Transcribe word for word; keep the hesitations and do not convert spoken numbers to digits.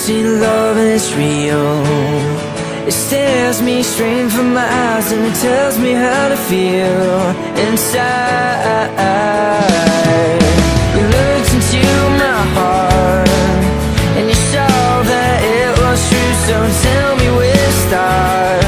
see love is real. It stares me straight from my eyes and it tells me how to feel inside. You looked into my heart and you saw that it was true, so tell me where to start.